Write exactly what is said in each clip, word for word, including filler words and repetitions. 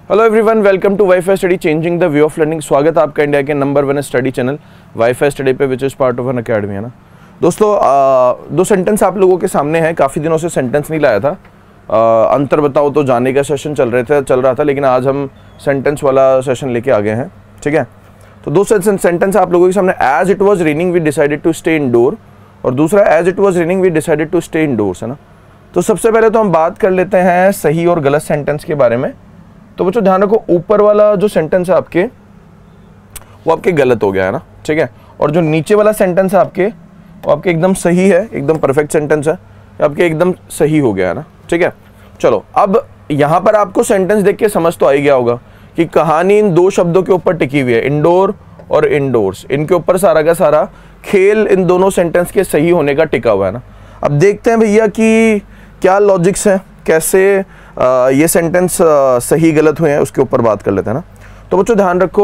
Hello everyone, welcome to WiFi study changing the way of learning. स्वागत है आपका India के number one study channel WiFi study पे, which is part of Unacademy, है ना। दोस्तों, आ, दो सेंटेंस आप लोगों के सामने हैं। काफ़ी दिनों से सेंटेंस नहीं लाया था। आ, अंतर बताओ तो जाने का सेशन चल रहे थे चल रहा था लेकिन आज हम सेंटेंस वाला सेशन लेके आ गए हैं। ठीक है, तो दो सेंटेंस आप लोगों के सामने। As it was raining we decided to stay indoor, और दूसरा as it was raining we decided to stay indoors, है ना। तो सबसे पहले तो हम बात कर लेते हैं सही और गलत सेंटेंस के बारे में। तो बच्चों ध्यान रखो, ऊपर वाला जो सेंटेंस है आपके वो आपके गलत हो गया है ना। ठीक है, और जो नीचे वाला सेंटेंस है आपके वो आपके एकदम सही है, एकदम परफेक्ट सेंटेंस है, आपके एकदम सही हो गया है ना। ठीक है, चलो अब यहाँ पर आपको सेंटेंस देख के समझ तो आ ही गया होगा कि कहानी इन दो शब्दों के ऊपर टिकी हुई है, इंडोर और इंडोर्स। इनके ऊपर सारा का सारा खेल इन दोनों सेंटेंस के सही होने का टिका हुआ है ना। अब देखते हैं भैया कि क्या लॉजिक्स हैं, कैसे आ, ये सेंटेंस आ, सही गलत हुए हैं, उसके ऊपर बात कर लेते हैं ना। तो बच्चों ध्यान रखो,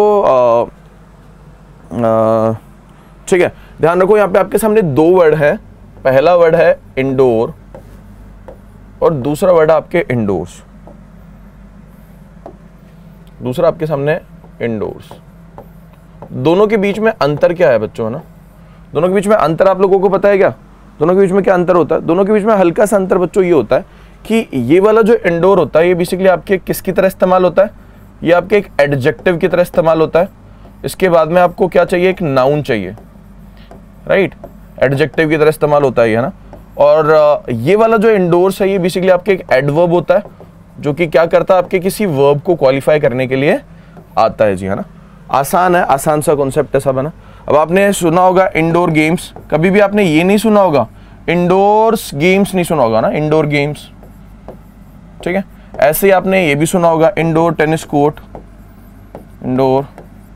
ठीक है, ध्यान रखो यहाँ पे आपके सामने दो वर्ड है। पहला वर्ड है इंडोर और दूसरा वर्ड है आपके इंडोर्स। दूसरा आपके सामने इंडोर्स। दोनों के बीच में अंतर क्या है बच्चों, है ना। दोनों के बीच में अंतर आप लोगों को पता है क्या? दोनों के बीच में क्या अंतर होता है? दोनों के बीच में हल्का सा अंतर बच्चों ये होता है कि ये वाला जो इंडोर होता है ये बेसिकली आपके किसकी तरह इस्तेमाल होता है? ये आपके एक एडजेक्टिव की तरह इस्तेमाल होता है। इसके बाद में आपको क्या चाहिए? एक नाउन चाहिए, राइट। एडजेक्टिव की तरह इस्तेमाल होता है ये, है ना। और ये वाला जो इंडोर्स है ये बेसिकली आपके एक एडवर्ब होता है, जो कि क्या करता है? आपके किसी वर्ब को क्वालिफाई करने के लिए आता है जी, है ना। आसान है, आसान सा कॉन्सेप्ट है सब, है ना। अब आपने सुना होगा इंडोर गेम्स, कभी भी आपने ये नहीं सुना होगा इंडोर्स गेम्स, नहीं सुना होगा ना, इंडोर गेम्स। ठीक है, ऐसे ही आपने ये भी सुना होगा इंडोर टेनिस कोर्ट, इंडोर,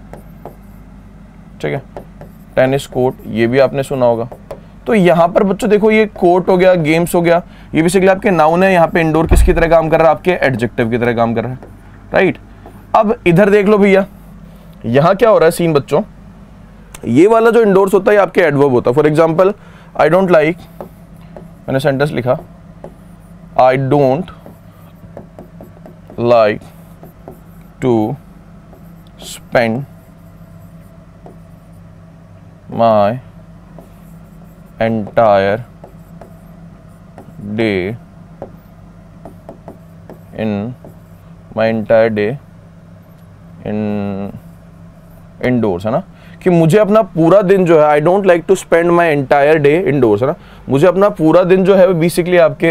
ठीक है, टेनिस कोर्ट, ये भी आपने सुना होगा। तो यहां पर बच्चों देखो, ये कोर्ट हो गया, गेम्स हो गया, ये बेसिकली आपके नाउन है। यहाँ पे इंडोर किसकी तरह काम कर रहा है? आपके एडजेक्टिव की तरह काम कर रहा है, राइट। अब इधर देख लो भैया, यहां क्या हो रहा है सीन बच्चों, ये वाला जो इंडोर्स होता है आपके एडवर्ब होता है। For example, I don't like, मैंने सेंटेंस लिखा, I don't like to spend my entire day in my entire day in indoors, है ना। कि मुझे अपना पूरा दिन जो है, I don't like to spend my entire day indoors, है ना। मुझे अपना पूरा दिन जो है बेसिकली आपके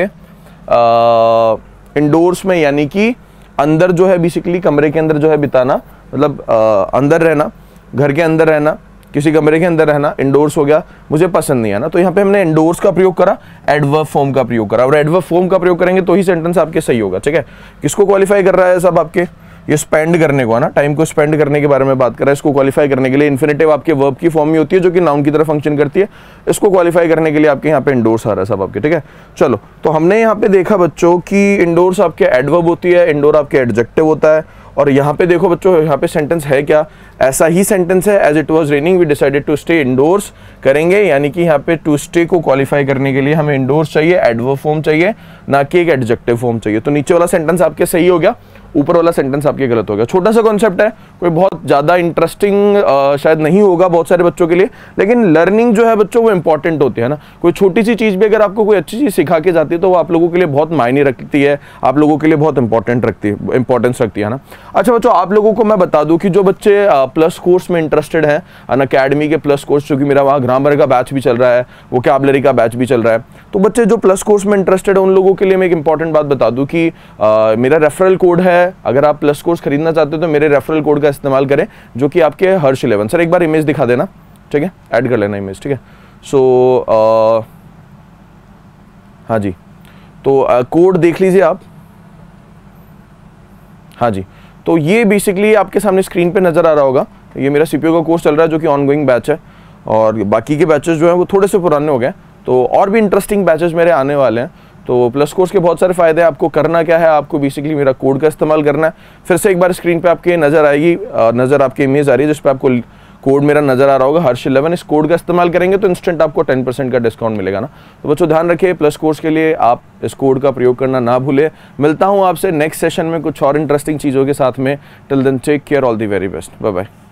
इंडोर्स में, यानी कि अंदर जो है बेसिकली कमरे के अंदर जो है बिताना, मतलब आ, अंदर रहना, घर के अंदर रहना, किसी कमरे के अंदर रहना, इंडोर्स हो गया, मुझे पसंद नहीं है ना। तो यहाँ पे हमने इंडोर्स का प्रयोग करा, एडवर्ब फॉर्म का प्रयोग करा, और एडवर्ब फॉर्म का प्रयोग करेंगे तो ही सेंटेंस आपके सही होगा। ठीक है, किसको क्वालिफाई कर रहा है सब? आपके ये स्पेंड करने को, है ना, टाइम को स्पेंड करने के बारे में बात कर रहा है। इसको क्वालिफाई करने के लिए इन्फिनेटिव आपके वर्ब की फॉर्म में होती है, जो कि नाउन की तरह फंक्शन करती है। इसको क्वालिफाई करने के लिए आपके यहाँ पे इंडोर्स आ रहा है सब आपके। ठीक है, चलो, तो हमने यहाँ पे देखा बच्चों कि इंडोर्स आपके एडवर्ब होती है, इंडोर आपके एडजेक्टिव होता है। और यहाँ पे देखो बच्चों, यहाँ पे सेंटेंस है क्या? ऐसा ही सेंटेंस है, as it was raining we decided to stay indoors करेंगे, यानी कि यहाँ पे टू स्टे को क्वालिफाई करने के लिए हमें इंडोर्स चाहिए, एडवर्ब फॉर्म चाहिए, ना कि एक एडजेक्टिव फॉर्म चाहिए। तो नीचे वाला सेंटेंस आपके सही हो गया, ऊपर वाला सेंटेंस आपके गलत हो गया। छोटा सा कॉन्सेप्ट है, कोई बहुत ज़्यादा इंटरेस्टिंग शायद नहीं होगा बहुत सारे बच्चों के लिए, लेकिन लर्निंग जो है बच्चों वो इंपॉर्टेंट होती है ना। कोई छोटी सी चीज़ भी अगर आपको कोई अच्छी चीज़ सिखा के जाती है तो वो आप लोगों के लिए बहुत मायने रखती है, आप लोगों के लिए बहुत इंपॉर्टेंट रखती है, इंपॉर्टेंस रखती है ना। अच्छा बच्चों, आप लोगों को मैं बता दूं कि जो बच्चे प्लस कोर्स में इंटरेस्टेड हैं, अन अकेडमी के प्लस कोर्स, क्योंकि मेरा वहाँ ग्रामर का बैच भी चल रहा है, वोकैबुलरी का बैच भी चल रहा है, तो बच्चे जो प्लस कोर्स में इंटरेस्टेड है उन लोगों के लिए मैं एक इंपॉर्टेंट बात बता दूं कि आ, मेरा रेफरल कोड है। अगर आप प्लस कोर्स खरीदना चाहते हो तो मेरे रेफरल कोड का इस्तेमाल करें, जो कि आपके हर्ष इलेवन। सर एक बार इमेज दिखा देना, ठीक है, ऐड कर लेना इमेज। ठीक है, सो हाँ जी, तो कोड देख लीजिए आप। हाँ जी, तो ये बेसिकली आपके सामने स्क्रीन पे नजर आ रहा होगा। ये मेरा सीपीयू का कोर्स चल रहा है, जो कि ऑनगोइंग बैच है, और बाकी के बैचेस जो हैं वो थोड़े से पुराने हो गए, तो और भी इंटरेस्टिंग बैचेस मेरे आने वाले हैं। तो प्लस कोर्स के बहुत सारे फायदे हैं। आपको करना क्या है, आपको बेसिकली मेरा कोड का इस्तेमाल करना है। फिर से एक बार स्क्रीन पे आपके नज़र आएगी, नज़र आपकी इमेज आ रही है जिस पे आपको कोड मेरा नजर आ रहा होगा हर्ष इलेवन, इस कोड का इस्तेमाल करेंगे तो इंस्टेंट आपको टेन परसेंट का डिस्काउंट मिलेगा ना। तो बच्चों ध्यान रखिए, प्लस कोर्स के लिए आप इस कोड का प्रयोग करना ना भूले। मिलता हूँ आपसे नेक्स्ट सेशन में कुछ और इंटरेस्टिंग चीज़ों के साथ में। Till then take care, all the very best, bye bye.